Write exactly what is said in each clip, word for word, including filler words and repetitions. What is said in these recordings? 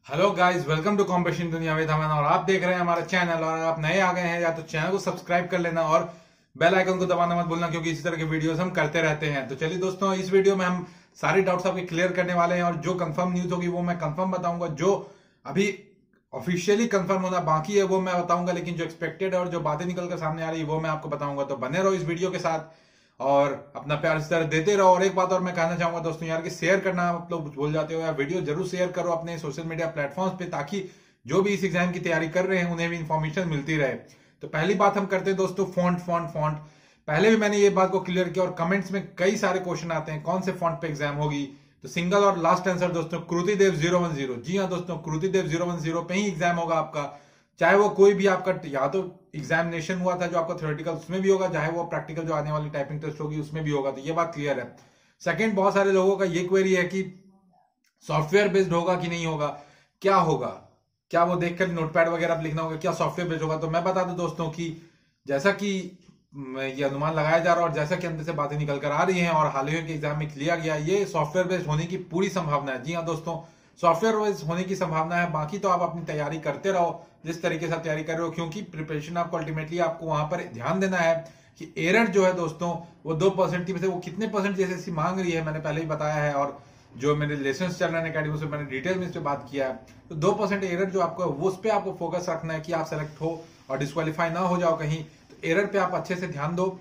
Hello guys, welcome to competition दुनिया with Aman. और आप देख रहे हैं हमारा चैनल। और आप नए आ गए हैं या तो चैनल को सब्सक्राइब कर लेना और बेल आइकन को दबाना मत भूलना, क्योंकि इसी तरह के वीडियोस हम करते रहते हैं। तो चलिए दोस्तों, इस वीडियो में हम सारे डाउट्स आपके क्लियर करने वाले हैं और जो कंफर्म न्यूज होगी वो मैं कंफर्म बताऊंगा। जो अभी ऑफिशियली कंफर्म होना बाकी है वो मैं बताऊंगा, लेकिन जो एक्सपेक्टेड है और जो बातें निकल कर सामने आ रही है वो मैं आपको बताऊंगा। तो बने रहो इस वीडियो के साथ और अपना प्यार इस तरह देते रहो। और एक बात और मैं कहना चाहूंगा दोस्तों यार, कि शेयर करना आप लोग भूल जाते हो यार। वीडियो जरूर शेयर करो अपने सोशल मीडिया प्लेटफॉर्म्स पे, ताकि जो भी इस एग्जाम की तैयारी कर रहे हैं उन्हें भी इंफॉर्मेशन मिलती रहे। तो पहली बात हम करते हैं दोस्तों, फॉन्ट फॉन्ट फॉन्ट। पहले भी मैंने ये बात को क्लियर किया और कमेंट्स में कई सारे क्वेश्चन आते हैं कौन से फॉन्ट पे एग्जाम होगी। तो सिंगल और लास्ट आंसर दोस्तों, कृतिदेव जीरो वन जीरो। जी हाँ दोस्तों, कृतिदेव जीरो वन जीरो पे ही एग्जाम होगा आपका। चाहे वो कोई भी आपका या तो एग्जामिनेशन हुआ था जो आपका थ्योरेटिकल, उसमें भी होगा, चाहे वो प्रैक्टिकल जो आने वाली टाइपिंग टेस्ट होगी उसमें भी होगा। तो ये बात क्लियर है। सेकंड, बहुत सारे लोगों का ये क्वेरी है कि सॉफ्टवेयर बेस्ड होगा कि नहीं होगा, क्या होगा, क्या वो देखकर नोटपैड वगैरह पे लिखना होगा, क्या सॉफ्टवेयर बेस्ड होगा। तो मैं बता दूं दोस्तों कि जैसा कि ये अनुमान लगाया जा रहा है और जैसा कि अंदर से बातें निकल कर आ रही हैं और हाल ही के एग्जाम में लिया गया, ये सॉफ्टवेयर बेस्ड होने की पूरी संभावना है। जी हाँ दोस्तों, सॉफ्टवेयर बेस्ड होने की संभावना है। बाकी तो आप अपनी तैयारी करते रहो जिस तरीके से तैयारी कर रहे हो, क्योंकि प्रिपरेशन आपको अल्टीमेटली आपको वहां पर ध्यान देना है कि एरर जो है दोस्तों वो दो परसेंट की, वो कितने परसेंट जैसे मांग रही है मैंने पहले ही बताया है। और जो मेरे लेसन चल रहे हैं अकेडमी से मैंने डिटेल में इस पर बात किया है। तो दो परसेंट एरर जो आपको वो उस पर आपको फोकस रखना है कि आप सेलेक्ट हो और डिस्क्वालीफाई ना हो जाओ कहीं। तो एरर पे आप अच्छे से ध्यान दो,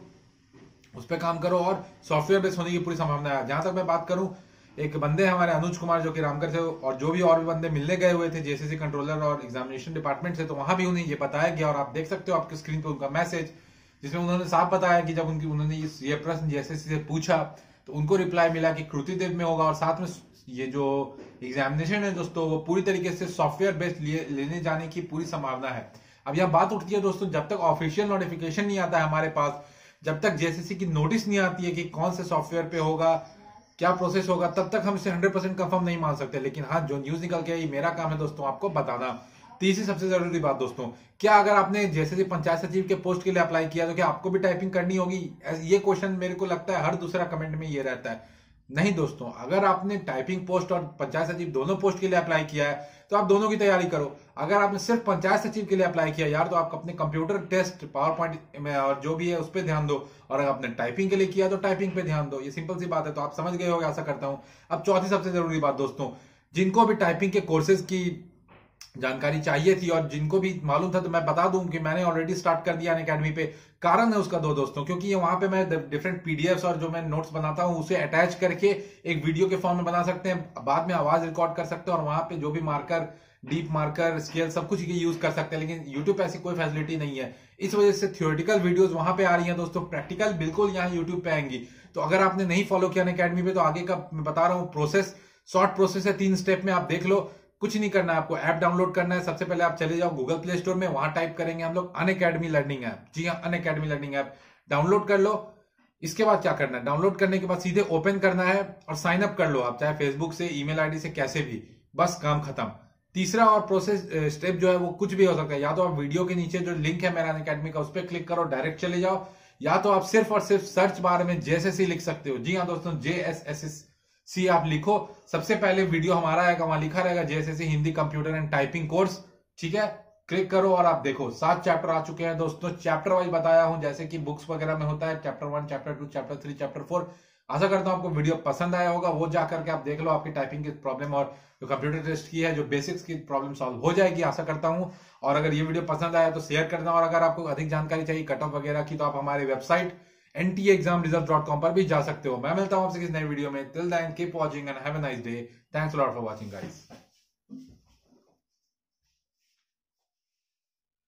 उस पर काम करो और सॉफ्टवेयर बेस्ड होने की पूरी संभावना है। जहां तक मैं बात करूं, एक बंदे हमारे अनुज कुमार जो कि रामगढ़ से, और जो भी और भी बंदे मिलने गए हुए थे जेसीसी कंट्रोलर और एग्जामिनेशन डिपार्टमेंट से, तो वहां भी उन्हें ये बताया गया और आप देख सकते हो आपकी स्क्रीन पे उनका मैसेज, जिसमें उन्होंने साफ बताया कि जब उनकी उन्होंने ये प्रश्न जेसीसी से पूछा तो उनको रिप्लाई मिला कि कृतिदेव में होगा। और साथ में ये जो एग्जामिनेशन है दोस्तों वो पूरी तरीके से सॉफ्टवेयर बेस्ड लेने जाने की पूरी संभावना है। अब यह बात उठती है दोस्तों, जब तक ऑफिशियल नोटिफिकेशन नहीं आता है हमारे पास, जब तक जेसीसी की नोटिस नहीं आती है कि कौन से सॉफ्टवेयर पे होगा, क्या प्रोसेस होगा, तब तक हम इसे हंड्रेड परसेंट कंफर्म नहीं मान सकते। लेकिन हाँ, जो न्यूज निकल के आई, मेरा काम है दोस्तों आपको बताना। तीसरी सबसे जरूरी बात दोस्तों, क्या अगर आपने जैसे पंचायत सचिव के पोस्ट के लिए अप्लाई किया तो क्या आपको भी टाइपिंग करनी होगी? ये क्वेश्चन मेरे को लगता है हर दूसरा कमेंट में ये रहता है। नहीं दोस्तों, अगर आपने टाइपिंग पोस्ट और पंचायत सचिव दोनों पोस्ट के लिए अप्लाई किया है तो आप दोनों की तैयारी करो। अगर आपने सिर्फ पंचायत सचिव के लिए अप्लाई किया यार, तो आप अपने कंप्यूटर टेस्ट, पावर पॉइंट में और जो भी है उस पर ध्यान दो। और अगर आपने टाइपिंग के लिए किया तो टाइपिंग पे ध्यान दो। ये सिंपल सी बात है। तो आप समझ गए होंगे, आशा करता हूं। अब चौथी सबसे जरूरी बात दोस्तों, जिनको भी टाइपिंग के कोर्सेज की जानकारी चाहिए थी और जिनको भी मालूम था, तो मैं बता दूं कि मैंने ऑलरेडी स्टार्ट कर दिया अकेडमी पे। कारण है उसका दो दोस्तों, क्योंकि ये वहां पे मैं डिफरेंट पीडीएफ्स और जो मैं नोट्स बनाता हूं उसे अटैच करके एक वीडियो के फॉर्म में बना सकते हैं, बाद में आवाज रिकॉर्ड कर सकते हैं और वहां पे जो भी मार्कर, डीप मार्कर, स्केल, सब कुछ ये यूज कर सकते हैं। लेकिन यूट्यूब पे ऐसी कोई फैसिलिटी नहीं है, इस वजह से थियोरेटिकल वीडियोस वहां पे आ रही हैं दोस्तों, प्रैक्टिकल बिल्कुल यहाँ यूट्यूब पे आएंगी। तो अगर आपने नहीं फॉलो किया अकेडमी पे, तो आगे का मैं बता रहा हूँ प्रोसेस, शॉर्ट प्रोसेस है, तीन स्टेप में आप देख लो। कुछ नहीं करना है आपको, ऐप डाउनलोड करना है। सबसे पहले आप चले जाओ गूगल प्ले स्टोर में, वहां टाइप करेंगे हम लोग अनअकैडमी लर्निंग ऐप। जी हाँ, अनअकैडमी लर्निंग ऐप डाउनलोड कर लो। इसके बाद क्या करना है, डाउनलोड करने के बाद सीधे ओपन करना है और साइन अप कर लो आप, चाहे फेसबुक से, ईमेल आईडी से, कैसे भी, बस काम खत्म। तीसरा और प्रोसेस स्टेप जो है वो कुछ भी हो सकता है। या तो आप वीडियो के नीचे जो लिंक है मेरा अनअकैडमी का, उस पर क्लिक करो, डायरेक्ट चले जाओ। या तो आप सिर्फ और सिर्फ सर्च बार में जेएसएससी लिख सकते हो। जी हाँ दोस्तों, जेएसएससी सी आप लिखो, सबसे पहले वीडियो हमारा आएगा, वहां लिखा रहेगा JSSC Hindi computer and typing course. ठीक है, क्लिक करो और आप देखो सात चैप्टर आ चुके हैं दोस्तों। चैप्टर वाइज बताया हूं, जैसे कि बुक्स वगैरह में होता है, chapter one, chapter two, chapter three, chapter four. आशा करता हूं आपको वीडियो पसंद आया होगा। वो जाकर के आप देख लो, आपकी टाइपिंग की प्रॉब्लम और जो कंप्यूटर टेस्ट की है, जो बेसिक्स की प्रॉब्लम सॉल्व हो जाएगी, आशा करता हूं। और अगर ये वीडियो पसंद आया तो शेयर करना। और अगर आपको अधिक जानकारी चाहिए कट ऑफ वगैरह की, तो आप हमारे website N T A exam result dot com पर भी जा सकते हो। मैं मिलता हूं आपसे किसी नई वीडियो में। Till then keep watching and have a nice day. Thanks a lot for watching guys.